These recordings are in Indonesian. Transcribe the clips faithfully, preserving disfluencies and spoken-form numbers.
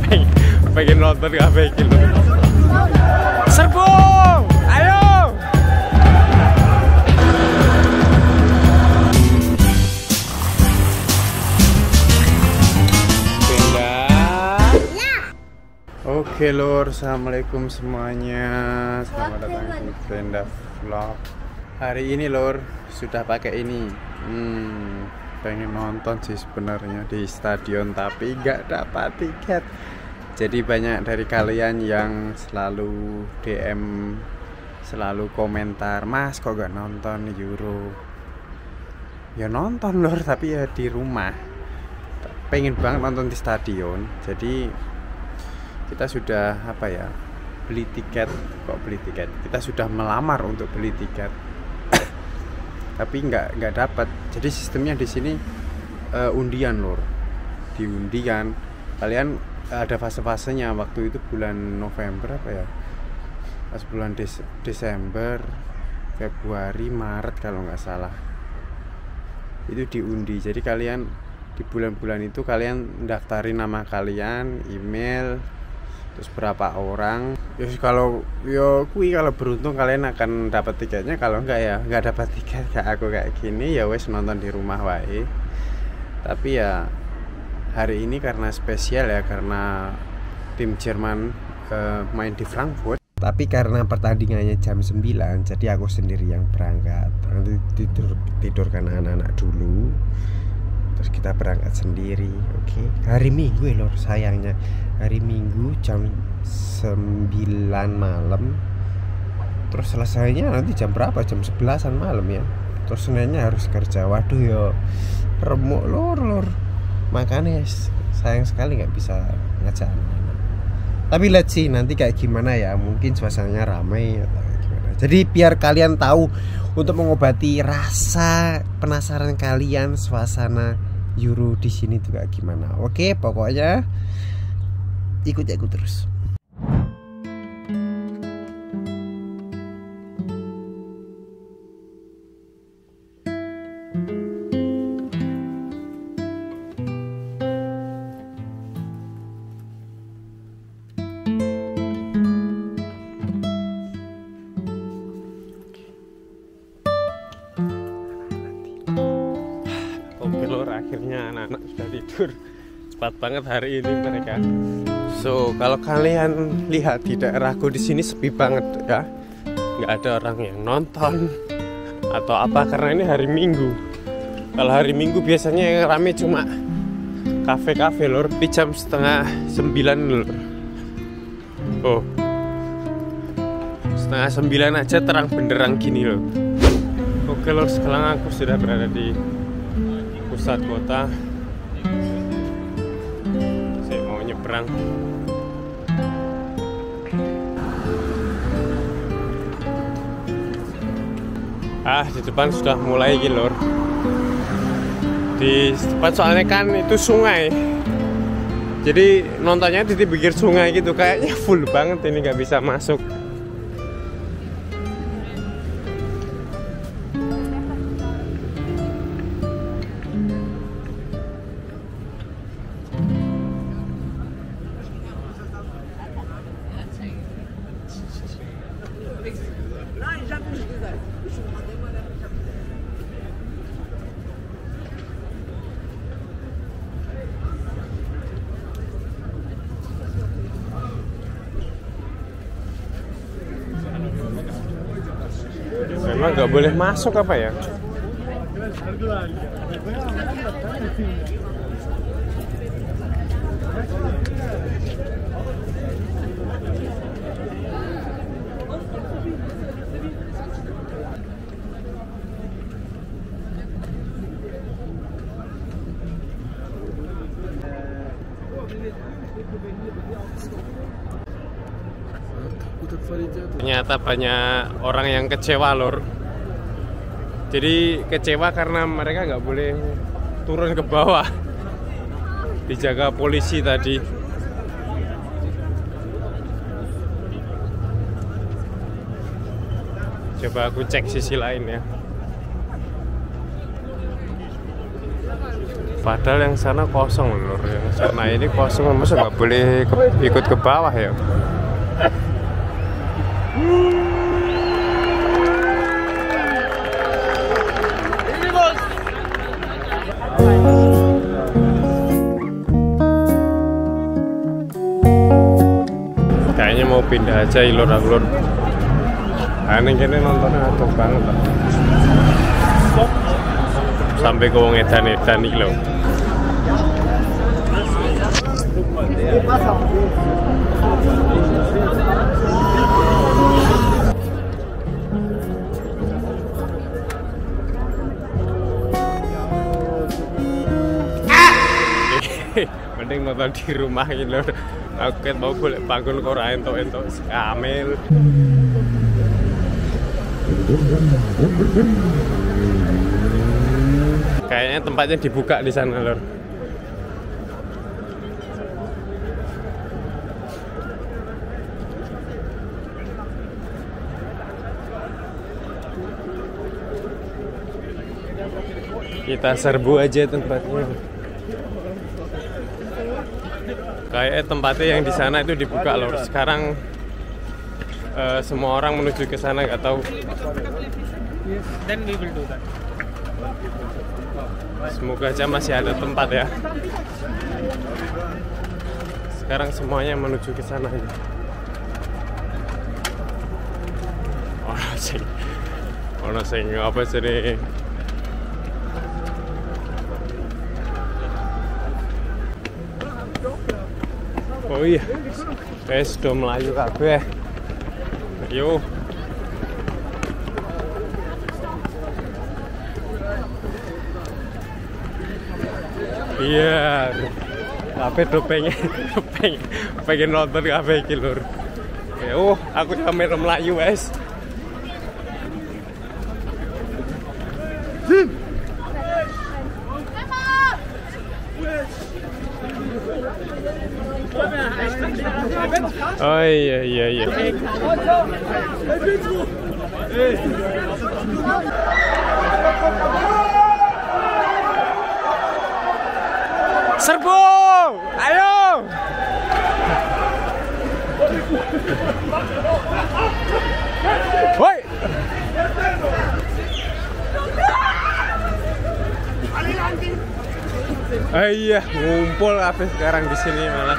pengen, pengen nonton kafe iki lho. Serbu, ayo. Oke lur, assalamualaikum semuanya. Selamat datang di Brenda Vlog. Hari ini lur, sudah pakai ini. Hmm, pengen nonton sih sebenarnya di stadion, tapi nggak dapat tiket. Jadi banyak dari kalian yang selalu D M, selalu komentar, Mas kok gak nonton Euro? Ya nonton lur, tapi ya di rumah. Pengen banget nonton di stadion. Jadi kita sudah apa ya, beli tiket, kok beli tiket kita sudah melamar untuk beli tiket tapi nggak nggak dapat. Jadi sistemnya di sini uh, undian lor, di undian kalian uh, ada fase-fasenya. Waktu itu bulan November apa ya, pas bulan Des Desember, Februari, Maret kalau nggak salah, itu diundi. Jadi kalian di bulan-bulan itu kalian daftarin nama kalian, email, terus berapa orang. Ya kalau yo kui kalau beruntung kalian akan dapat tiketnya, kalau enggak ya enggak dapat tiket kayak aku kayak gini ya wes nonton di rumah wae. Tapi ya hari ini karena spesial ya, karena tim Jerman uh, main di Frankfurt. Tapi karena pertandingannya jam sembilan, jadi aku sendiri yang berangkat. Nanti tidur tidurkan anak-anak dulu, terus kita berangkat sendiri. Oke, okay. Hari Minggu ya lor, sayangnya hari Minggu jam sembilan malam. Terus selesainya nanti jam berapa? Jam sebelasan malam ya. Terus Seninnya harus kerja. Waduh ya, remuk lor lor. Makanya sayang sekali nggak bisa ngajak anak-anak. Tapi let's see nanti kayak gimana ya. Mungkin suasananya ramai atau kayak gimana. Jadi biar kalian tahu, untuk mengobati rasa penasaran kalian suasana Euro di sini tuh kayak gimana. Oke, pokoknya ikut ikut terus. Oke lor, akhirnya anak-anak sudah tidur. Cepat banget hari ini mereka. So, kalau kalian lihat di daerahku di sini sepi banget ya. Nggak ada orang yang nonton atau apa, karena ini hari Minggu. Kalau hari Minggu biasanya yang rame cuma kafe-kafe lor, di jam setengah sembilan lor. Oh, setengah sembilan aja terang benderang gini loh. Oke lor, sekarang aku sudah berada di pusat kota. Saya mau nyebrang. Ah, di depan sudah mulai gitu lor. Di depan soalnya kan itu sungai. Jadi nontonnya di pinggir sungai gitu. Kayaknya full banget ini, nggak bisa masuk. Memang nggak boleh masuk apa ya? Ternyata banyak orang yang kecewa lor. Jadi kecewa karena mereka nggak boleh turun ke bawah, dijaga polisi tadi. Coba aku cek sisi lain ya. Padahal yang sana kosong lur, yang sana ini kosong, masa nggak boleh ke, ikut ke bawah ya? Kayaknya mau pindah aja lur aku lur. Aneh kene nontonnya aduh banget lah. Sampai ke wong edan-edan iki lho. Mending nonton di rumah iki lho. Aku ket mau golek bangun kok ora entuk-entuk kamil. Kayaknya tempatnya dibuka di sana, lor. Kita serbu aja tempatnya. Kayak tempatnya yang di sana itu dibuka, lor. Sekarang uh, semua orang menuju ke sana, nggak tahu. Then we will do that. Semoga aja masih ada tempat ya. Sekarang semuanya menuju ke sana. Ono sing, ono sing apa sih ini? Oh iya, guys, sudah melayu kabeh. Yuk. Iya, kafe tuh pengen, pengen, pengen nonton kafe iki lur. Oh, aku sampe Melayu guys. Hmm. Oh iya iya iya. Serbu, ayo. Woi. Ah, iya, ngumpul habis sekarang di sini malah.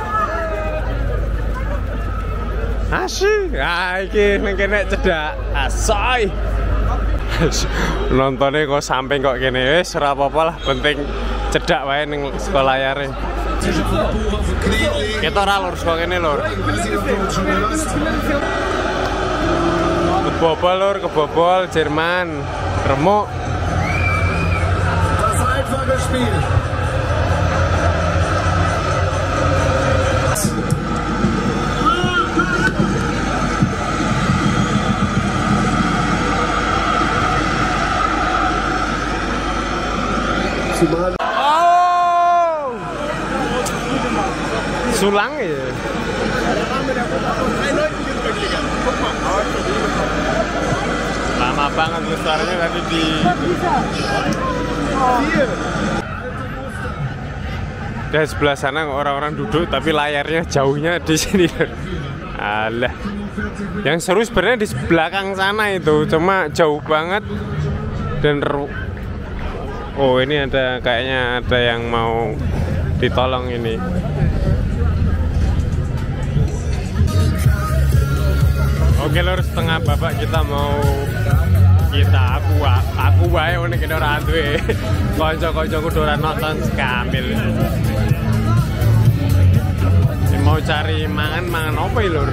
Asyik, ah iki nang kene cedak. Asoy. Nontonnya kok sampai kok kene wis ora apa-apa lah, penting cedak wae ning sekolah layare. Kita ora lur kok kene lur. Kebobol lur, kebobol Jerman. Remuk. Oh, sulang ya. Lama banget besarnya tadi di. Dari sebelah sana orang-orang duduk, tapi layarnya jauhnya di sini. Alah, yang seru sebenarnya di belakang sana itu, cuma jauh banget dan oh ini ada kayaknya ada yang mau ditolong ini. Oke lur, setengah babak kita mau kita aku aku wae ngene kene ora duwe kanca-kancaku ora nonton sekamil. Mau cari mangan-mangan apa ya lur?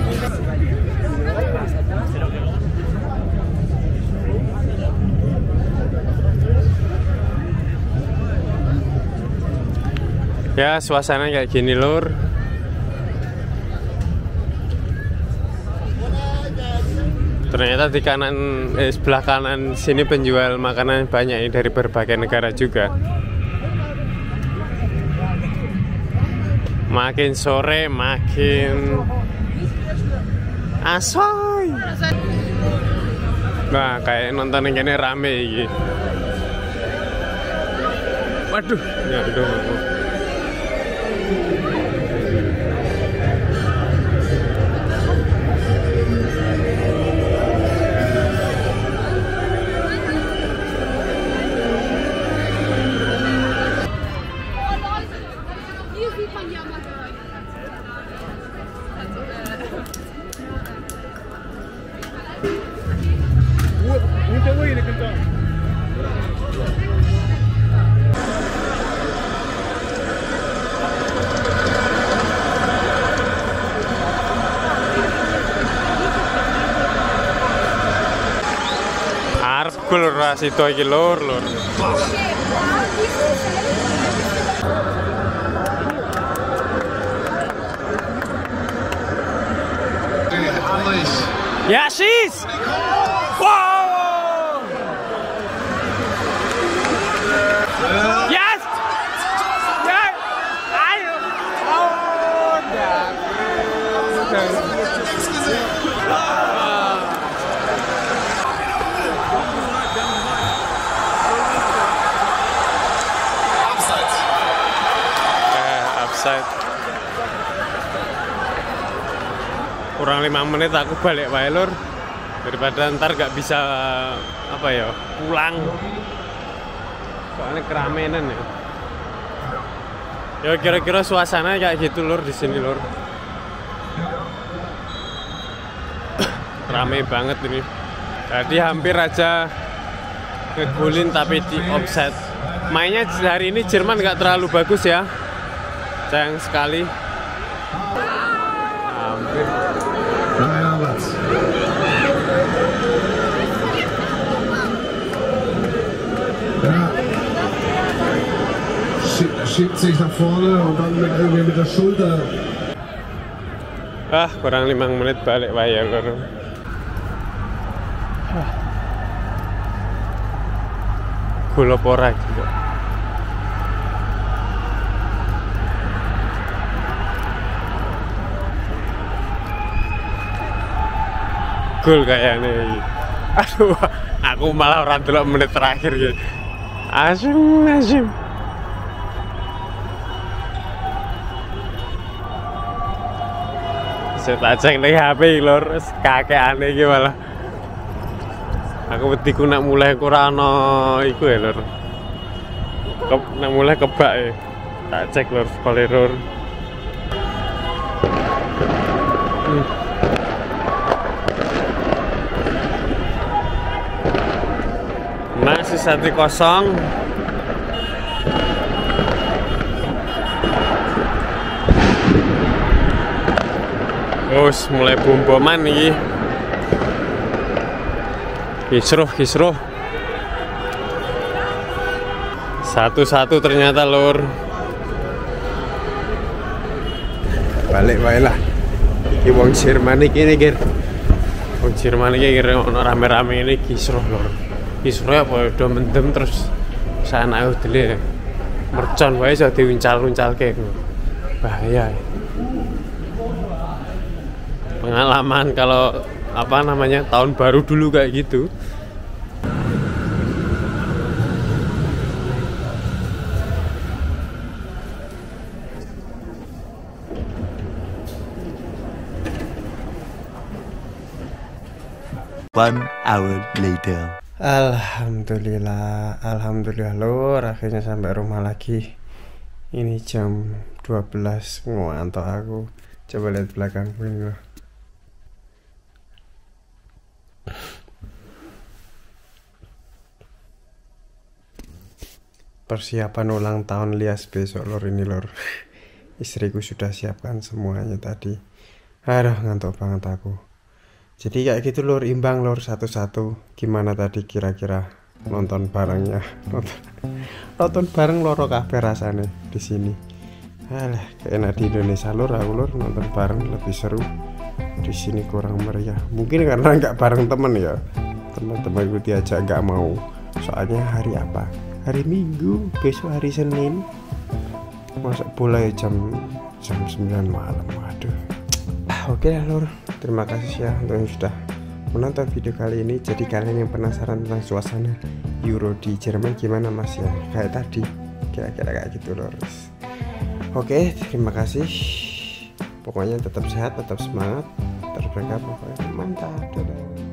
Ya, suasana kayak gini lur. Ternyata di kanan, eh, sebelah kanan sini penjual makanan banyak dari berbagai negara juga. Makin sore makin asoy. Nah, kayak nonton yang gini rame iki. Waduh, nyandung aku. Arep lur situ iki lur lur. Ya sis. Wow. Yes. Ya. Ayo. Oh, dah. Kurang lima menit aku balik wae lur, daripada ntar gak bisa apa ya pulang soalnya keramaian ya. Ya kira-kira suasana kayak gitu lur di sini lur. Rame banget ini. Tadi hampir aja ngegulin tapi di offset. Mainnya hari ini Jerman gak terlalu bagus ya. Sayang sekali. Hampir. Schiebt sich nach vorne und dann mit, irgendwie mit der Schulter. Ah, kurang lima menit balik wae lur. Gula pora gitu. Gol kayaknya. Aduh, aku malah orang delok menit terakhir gitu. Asyim, asyim. Saya tak cek nih H P lor, kakek aneh gitu malah. Aku betiku nak mulai kurang no, iku ya lor. Ke, nak mulai kebak ya. Tak cek lor, spoiler. Hmm. Masih satu kosong. Terus mulai bom-boman nih. Kisruh, kisruh. Satu-satu ternyata lur. Balik wae lah. Iki wong Jerman iki nih, Gir. Wong Jerman iki kira ono rame-rame ini kisruh lur. Kisruh apa udah mendem terus sana udele. Mercon wae iso diuncal-uncalke. Bahaya. Pengalaman kalau apa namanya tahun baru dulu kayak gitu. One hour later. Alhamdulillah, alhamdulillah lur, akhirnya sampai rumah lagi. Ini jam dua belas, ngantuk aku. Coba lihat belakangku ini loh. Persiapan ulang tahun Lias besok lor ini lor. Istriku sudah siapkan semuanya tadi. Aduh ngantuk banget aku. Jadi kayak gitu lor, imbang lor satu-satu. Gimana tadi kira-kira nonton barengnya? Nonton, nonton bareng loro kabeh rasanya di sini. Alah, kayaknya di Indonesia lor aku lor nonton bareng lebih seru. Di sini kurang meriah. Mungkin karena nggak bareng temen ya. Teman-temanku diajak nggak mau. Soalnya hari apa? Hari Minggu, besok hari Senin. Masa bola ya jam jam sembilan malam. Waduh. Ah, oke lah lor. Terima kasih ya untuk yang sudah menonton video kali ini. Jadi kalian yang penasaran tentang suasana Euro di Jerman gimana mas ya? Kayak tadi kira-kira kayak gitu lor. Oke, terima kasih. Pokoknya tetap sehat, tetap semangat, terus berkah, pokoknya mantap. Dadah.